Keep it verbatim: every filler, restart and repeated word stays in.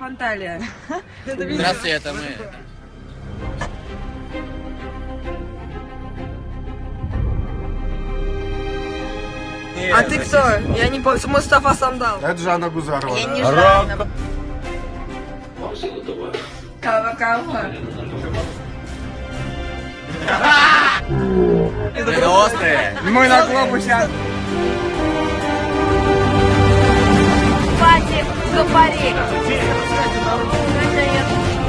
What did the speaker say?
Фанталия. Здравствуйте, это мы. А ты кто? Я не помню. Мустафа Сандал. Это Жанна Гузарова. Я не Жанна. Кава-кава. Это острые. Мы на глобусе. Хватит, супари.